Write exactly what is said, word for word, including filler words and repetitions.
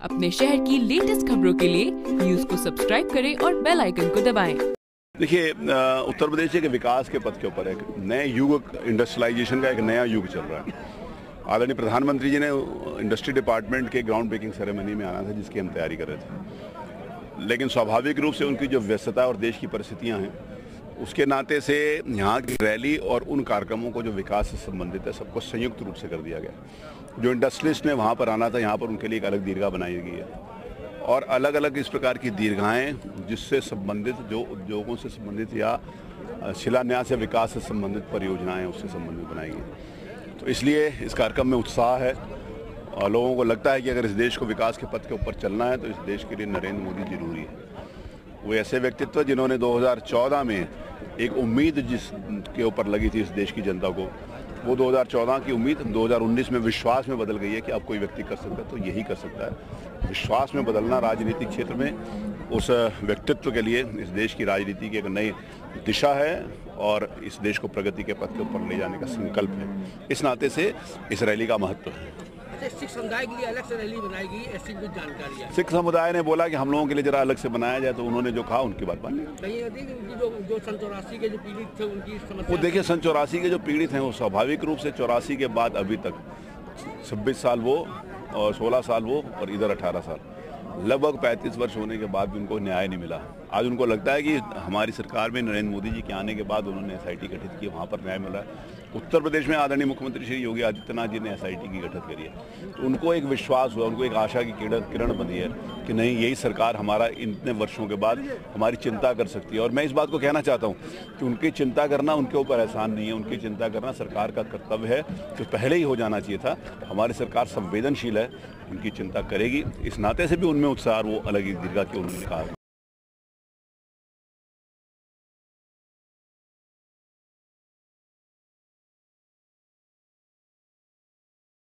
अपने शहर की लेटेस्ट खबरों के लिए न्यूज को सब्सक्राइब करें और बेल आइकन को दबाएं। देखिए, उत्तर प्रदेश के विकास के पथ के ऊपर एक नए युग, इंडस्ट्रियलाइजेशन का एक नया युग चल रहा है। आदरणीय प्रधानमंत्री जी ने इंडस्ट्री डिपार्टमेंट के ग्राउंड ब्रेकिंग सेरेमनी में आना था, जिसकी हम तैयारी कर रहे थे, लेकिन स्वाभाविक रूप से उनकी जो व्यस्तता और देश की परिस्थितियां हैं, उसके नाते से यहाँ की रैली और उन कार्यक्रमों को जो विकास से संबंधित है, सबको संयुक्त रूप से कर दिया गया। जो इंडस्ट्रियलिस्ट ने वहाँ पर आना था, यहाँ पर उनके लिए एक अलग दीर्घा बनाई गई है और अलग अलग इस प्रकार की दीर्घाएं जिससे संबंधित, जो उद्योगों से संबंधित या शिलान्यास या विकास से संबंधित परियोजनाएं उससे संबंधित बनाई गई। तो इसलिए इस कार्यक्रम में उत्साह है और लोगों को लगता है कि अगर इस देश को विकास के पथ के ऊपर चलना है तो इस देश के लिए नरेंद्र मोदी जरूरी है। वो ऐसे व्यक्तित्व जिन्होंने दो हज़ार चौदह में एक उम्मीद जिसके ऊपर लगी थी इस देश की जनता को, वो दो हज़ार चौदह की उम्मीद दो हज़ार उन्नीस में विश्वास में बदल गई है कि अब कोई व्यक्ति कर सकता है तो यही कर सकता है। विश्वास में बदलना राजनीतिक क्षेत्र में उस व्यक्तित्व के लिए इस देश की राजनीति की एक नई दिशा है और इस देश को प्रगति के पथ के ऊपर ले जाने का संकल्प है। इस नाते से इस रैली का महत्व है। सिख समुदाय के लिए अलग से रैली बनाई गई, ऐसी कुछ जानकारी है? सिख समुदाय ने बोला कि हम लोगों के लिए जरा अलग से बनाया जाए, तो उन्होंने जो कहा उनकी बात मानी। जो जो सन चौरासी के जो पीड़ित थे उनकी समस्या, वो देखिए, सन चौरासी के जो पीड़ित हैं वो स्वाभाविक रूप से चौरासी के बाद अभी तक छब्बीस साल वो और सोलह साल वो और इधर अठारह साल, लगभग पैंतीस वर्ष होने के बाद भी उनको न्याय नहीं मिला। आज उनको लगता है कि हमारी सरकार में नरेंद्र मोदी जी के आने के बाद उन्होंने एस आई टी गठित की, वहाँ पर न्याय मिला है। उत्तर प्रदेश में आदरणीय मुख्यमंत्री श्री योगी आदित्यनाथ जी ने एस आई टी की गठित करी है, तो उनको एक विश्वास हुआ, उनको एक आशा की किरण किरण बनी है कि नहीं, यही सरकार हमारा इतने वर्षों के बाद हमारी चिंता कर सकती है। और मैं इस बात को कहना चाहता हूँ कि उनकी चिंता करना उनके ऊपर एहसान नहीं है, उनकी चिंता करना सरकार का कर्तव्य है, जो पहले ही हो जाना चाहिए था। हमारी सरकार संवेदनशील है, उनकी चिंता करेगी। इस नाते से भी उनमें उत्साह, वो अलग ही दीर्घा की उन्होंने कहा।